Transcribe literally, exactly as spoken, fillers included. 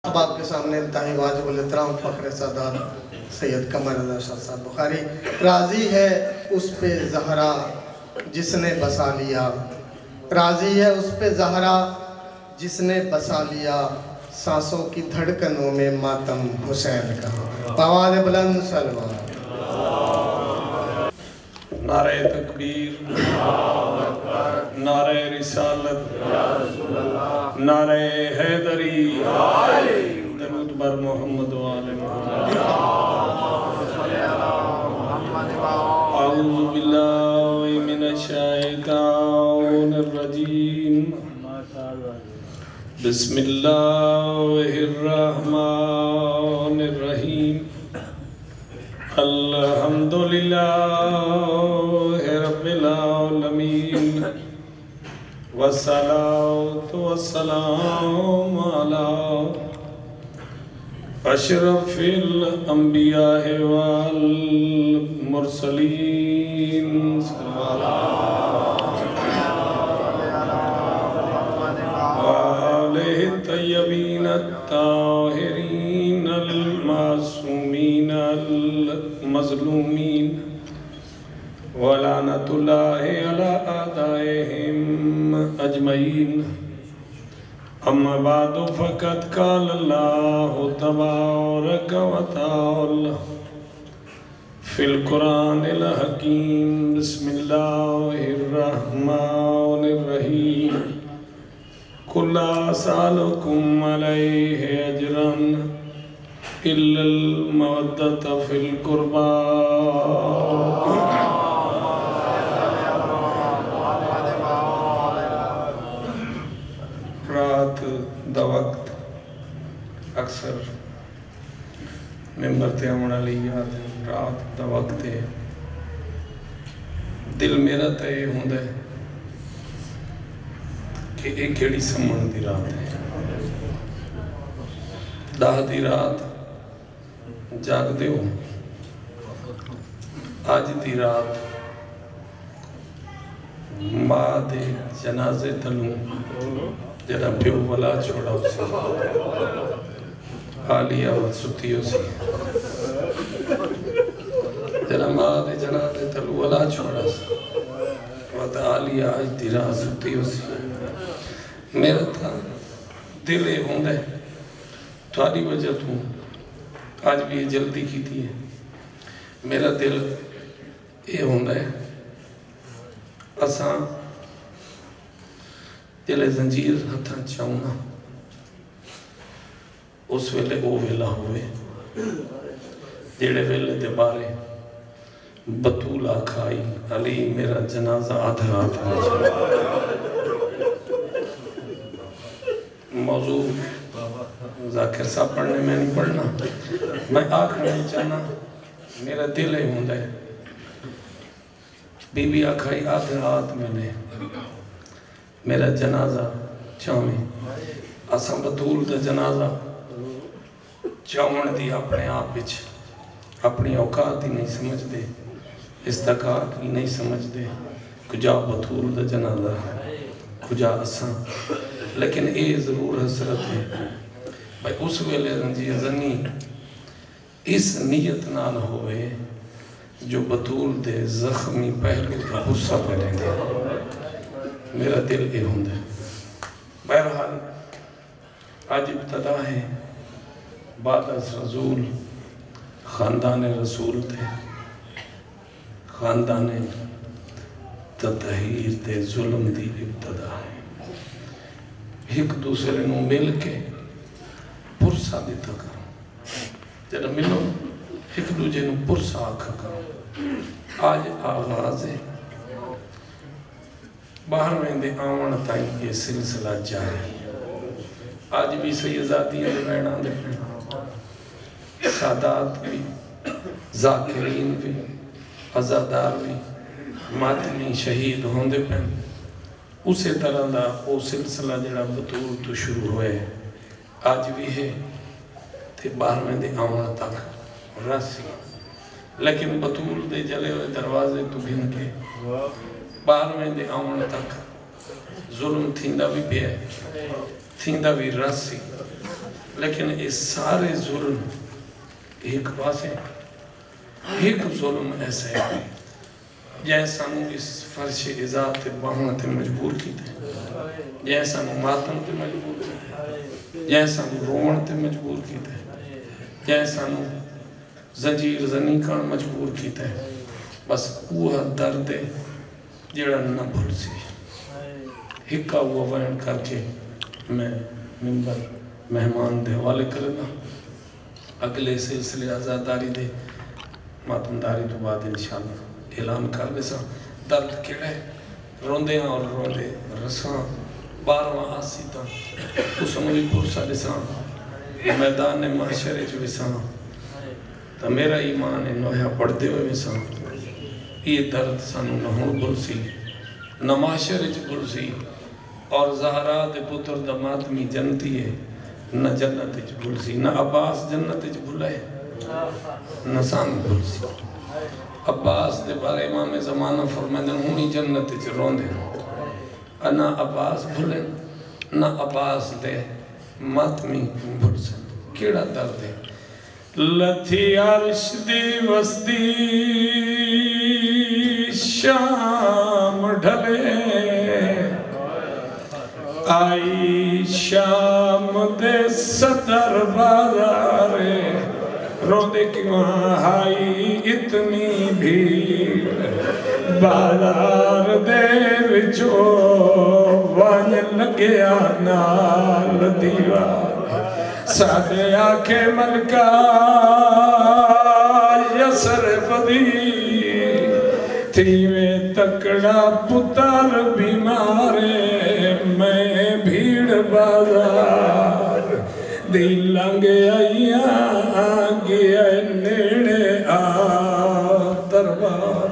آپ کے سامنے انتہائی واجب الاحترام فخر سادات سید قمر رضا شاہ صاحب بخاری. راضی ہے اس پہ زہرا جس نے بسا لیا، راضی ہے اس پہ زہرا جس نے بسا لیا، سانسوں کی دھڑکنوں میں ماتم حسین کا. آواز بلند سلوات. نعرہ تکبیر، نعرہ رسالت، نعرہ حیدری، درود بر محمد و آل محمد. اعوذ باللہ من الشیطان الرجیم، بسم اللہ الرحمن الرحیم. الحمدللہ رب العالمین، والصلاة والسلام علی اشرف الانبیاء والمرسلین. وآلہ الطیبین الطاہرین المعصومین المظلومین، ولعنت اللہ علی اعدائہم اجمعین. اما بعد فقد قال اللہ تبارک و تعالی فی القرآن الحکیم. بسم اللہ الرحمن الرحیم. قل لا اسألکم علیہ اجرا الا المودۃ فی القربى. رات دا وقت اکثر ممبر تے آمنا لی یاد ہے. رات دا وقت ہے، دل میرا تے ہوں دے کہ ایک کیڑی سمن دی رات ہے. داہ دی رات جاگ دے ہو. آج دی رات ماں دے جنازے تلوں جڑا پیو والا چھوڑا اسی آلیا و ستی اسی جڑا ماں دے جنازے تلوں والا چھوڑا اسی وقت آلیا آج دی رات ستی اسی. میرا تھا دل اے ہوں دے تھوڑی وجہ تو آج بھی یہ جلدی کی تھی ہے. میرا دل اے ہوں دے اساں جلے زنجیر ہتھاں چاہونا اس ویلے او ویلا ہوئے جڑے ویلے دے بارے بطول آکھائی علی میرا جنازہ آدھا آدھا موضوع ذاکر صاحب پڑھنے میں نہیں پڑھنا. میں آکھنا نہیں چاہنا. میرا دل ہے ہوں دے بی بی آکھائی آدھا آدھ میں نے میرا جنازہ چاہویں. اساں بطول دا جنازہ چاہون دی اپنے آپ بچ اپنی اوقات ہی نہیں سمجھ دے، استقاق ہی نہیں سمجھ دے. کجا بطول دا جنازہ کجا اساں. لیکن اے ضرور حسرت ہے بھائی اس ویلے رنجی زنی اس نیت نال ہوئے جو بطول دے زخمی پہلو کا غصہ پہلیں گے. میرا دل اے ہوں دے. بہرحال آج ابتدا ہے بعد از رسول خاندان رسول تھے، خاندان تطہیر دے ظلم دی ابتدا ہے. ایک دوسرے نو مل کے پرسا دیتا کرو. جب ملو ایک دوسرے نو پرسا آکھا کرو. آج آغاز ہے باہر میں دے آمن تائیں یہ سلسلہ جاری. آج بھی سیداتیاں دے رہنا دے پہنا، سادات بھی، ذاکرین بھی، عزادار بھی، ماتمی شہید ہوں دے پہنا. اسی طرح دا وہ سلسلہ جڑا بطول تو شروع ہوئے آج بھی ہے تھے باہر میں دے آمن تک راسی. لیکن بطول دے جلے ہوئے دروازے تو گھن کے باہر میں دے آمن تک ظلم تھیندہ بھی پیا تھیندہ بھی راسی. لیکن اس سارے ظلم ایک پاسے ایک ظلم ایسا ہے جیسا نو اس فرش ازاد باہن تے مجبور کی تے جیسا نو ماتم تے مجبور کی تے جیسا نو رومن تے مجبور کی تے جیسا نو زنجیر زنی کان مجبور کی تے بس وہ درد جڑا نہ بھول سی ہکا وہ وین کر کے میں ممبر مہمان دے حوالے کرنا اگلے سلسلے آزاداری دے ماتمداری تو بعد انشاءاللہ اعلان کر دے سا درد کیڑے روندے اور روندے رساں بارواں آسی تا اس ملی پرسا دساں میدان معاشرے جو وساں تا میرا ایمان نوحہ پڑھتے ہوئے وساں یہ درد سانو نہ ہون بھول سی نہ معاشرے جو بھول سی اور زہرا دے پتر دا ماتمی جنتی ہے نہ جنت جو بھول سی نہ عباس جنت جو بھولائے نہ سانو بھول سی عباس دے بارے امام زمانہ فرمائدن ہونی جنت جو روندے نہ عباس بھولیں نہ عباس دے ماتمی بھول سی کیڑا درد ہے لتھی عرش دی وستی شام ڈھلے آئی شام دے صدر بازارے روندے کی وہاں آئی اتنی بھیڑ بازار دے وچو وان لگیا نال دیوار سادے آنکھیں ملکہ یسر فدی تیوے تکڑا پتر بیمارے میں بھیڑ بازار دی لنگے آئیاں گیا نیڑے آ دربار